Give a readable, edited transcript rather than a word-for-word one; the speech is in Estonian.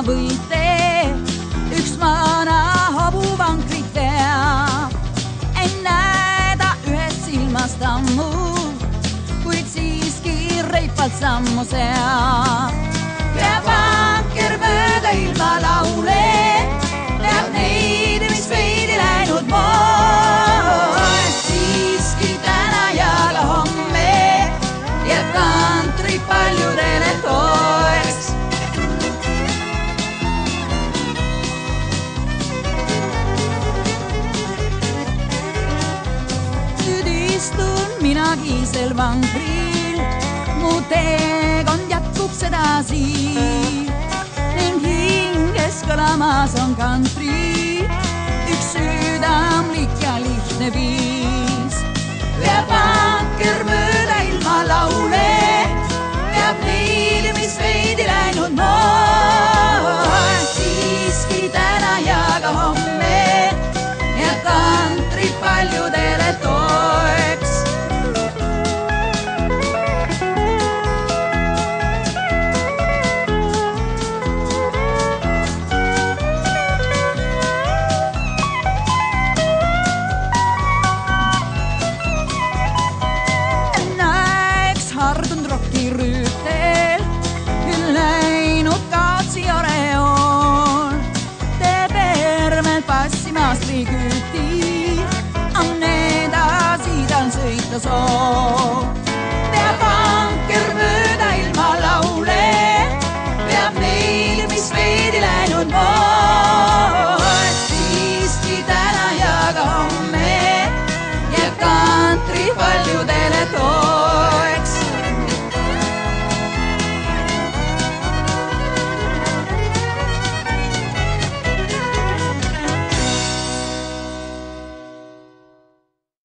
võite, üks vana hobuvankrit veab. Ei näe ta ühest silmast ammu, kuid siiski reipalt sammu seab. Peab vanker mööda ilma laule, peab neid, mis veidi läinud moes. Siiski täna ja ka homme jääb kantri paljudele toeks. Nüüd istun minagi sel vankril, mu teekond jätkub sedasi ning hinges kõlamas on kantri üks südamlik ja lihtne viis. Peab vanker mööda ilma laule, peab neile, mis veidi läinud moes. Siiski täna ja ka homme jääb kantri paljudele toeks. Hardunud rokirüütel, küll läinud kaotsi oreoon. Teeb ermel passimaastri küüti, on edasi tal sõita soov.